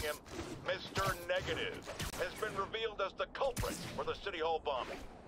him, Mr. Negative, has been revealed as the culprit for the City Hall bombing.